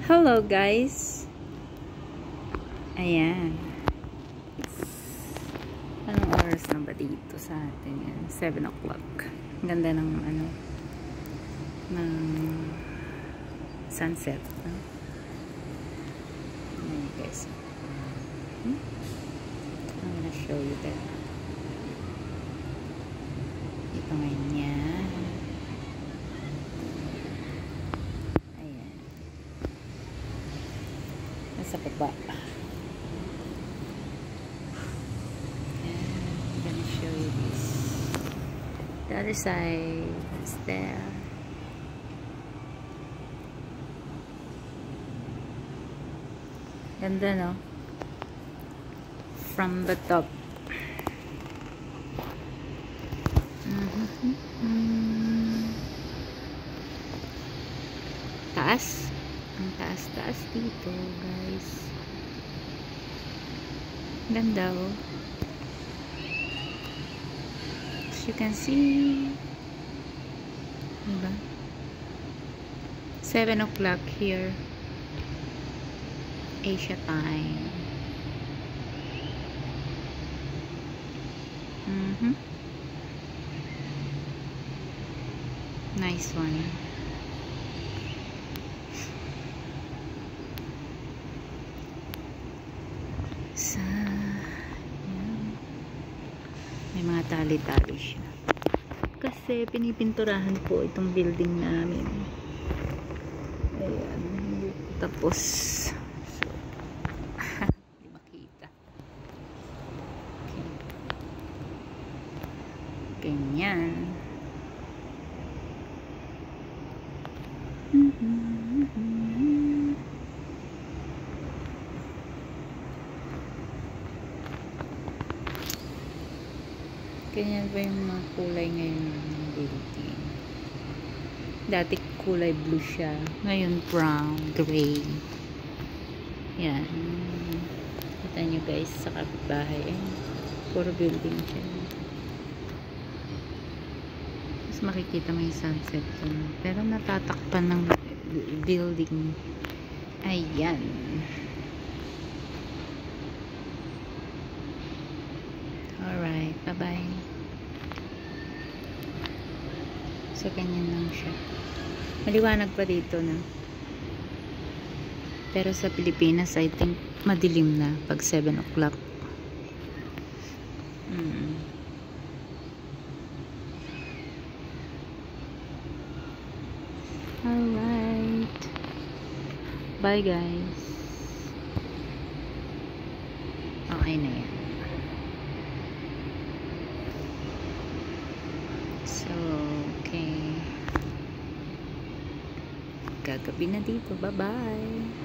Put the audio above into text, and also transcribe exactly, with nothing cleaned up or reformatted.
Hello guys. Ayan. Anong oras na ba dito sa atin yan? seven o'clock. Ganda ng ano ng sunset. No? Ayan guys. Hmm? I'm gonna show you that. Ito ngayon yan. Ayan. Nasa baba. Show you this. The other side is there. Ganda, no? From the top. Mm-hmm. Taas. Ang taas-taas dito, guys. Ganda, oh. You can see, diba? seven o'clock here, Asia time. Mm-hmm. Nice one. Sa may mga tali-tali siya. Kasi pinipinturahan po itong building namin. Ayan. Tapos hindi makita. Okay. Ganyan. Ganyan ba yung mga kulay ngayon ng building? Dati kulay blue siya. Ngayon brown, gray. Yan. Kita nyo guys sa kapitbahay. Eh, puro building siya. Mas makikita mo yung sunset dun. Pero natatakpan ng building. Ayan. Alright, bye-bye. So, ganyan lang siya. Maliwanag pa dito na. Pero sa Pilipinas, I think, madilim na pag seven o'clock. Mm. Alright. Bye, guys. Okay na yan. So, okay. Gagabi na dito. Bye-bye.